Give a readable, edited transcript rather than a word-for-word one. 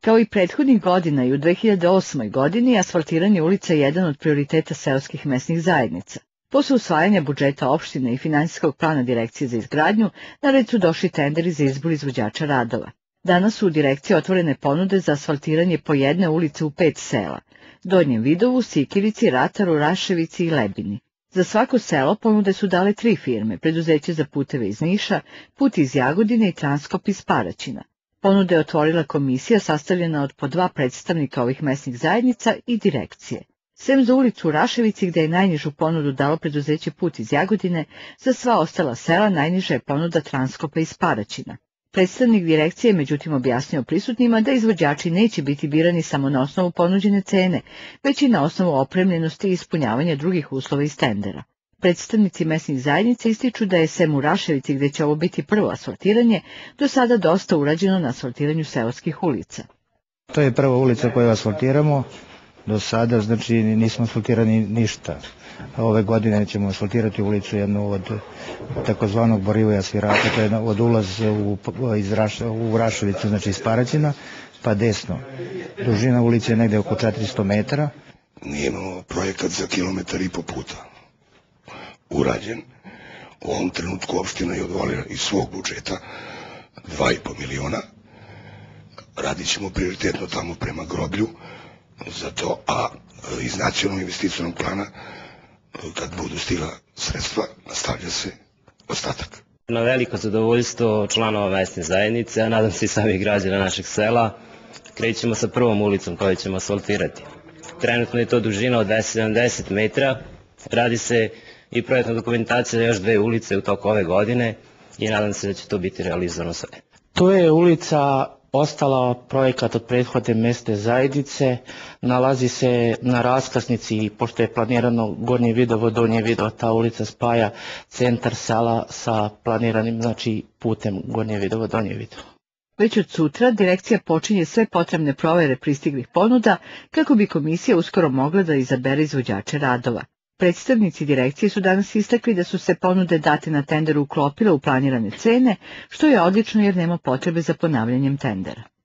Kao i prethodnih godina i u 2008. godini, asfaltiranje ulica je jedan od prioriteta seoskih mesnih zajednica. Posle usvajanja budžeta opštine i finansijskog plana Direkcije za izgradnju, na red su došli tenderi za izbor izvođača radova. Danas su u Direkciji otvorene ponude za asfaltiranje po jedne ulice u 5 sela: Donjem Vidovu, Sikirici, Rataru, Raševici i Lebini. Za svako selo ponude su dale 3 firme: Preduzeće za puteve iz Niša, Put iz Jagodine i Transkop iz Paraćina. Ponude je otvorila komisija sastavljena od po 2 predstavnika ovih mesnih zajednica i Direkcije. Sem za ulicu u Raševici, gde je najnižu ponudu dalo preduzeće Put iz Jagodine, za sva ostala sela najniža je ponuda Transkopa iz Paraćina. Predstavnik Direkcije je međutim objasnio prisutnima da izvođači neće biti birani samo na osnovu ponuđene cene, već i na osnovu opremljenosti i ispunjavanja drugih uslova iz tendera. Predstavnici mesnih zajednica ističu da je sem u Raševici, gde će ovo biti prvo asfaltiranje, do sada dosta urađeno na asfaltiranju seoskih ulica. To je prva ulica koju asfaltiramo. Do sada, znači, nismo asfaltirani ništa. Ove godine ćemo asfaltirati ulicu jednu od takozvanog Borivoja Svirata, to je od ulaza u Raševicu, znači iz Paraćina, pa desno. Dužina ulice je negde oko 400 metara. Mi imamo projekat za 1,5 kilometra puta urađen. U ovom trenutku opština je odvojila iz svog budžeta 2,5 miliona. Radit ćemo prioritetno tamo prema groblju, zato, a iz nacionalnog investicionog plana, kad budu stigla sredstva, nastavlja se ostatak. Na veliko zadovoljstvo članova mesne zajednice, a nadam se i samih građana našeg sela, krećemo sa prvom ulicom koju ćemo asfaltirati. Trenutno je to dužina od 270 metra, radi se i projektna dokumentacija za još 2 ulice u toku ove godine i nadam se da će to biti realizovano sve. To je ulica ostala projekat od prethodne mesne zajednice, nalazi se na raskrsnici, pošto je planirano Gornje Vidovo, Donje Vidovo, ta ulica spaja centar sela sa planiranim, znači, putem Gornje Vidovo, Donje Vidovo. Već od sutra Direkcija počinje sve potrebne provere pristiglih ponuda kako bi komisija uskoro mogla da izabere izvođače radova. Predstavnici Direkcije su danas istakli da su se ponude date na tenderu uklopile u planirane cene, što je odlično jer nema potrebe za ponavljanjem tendera.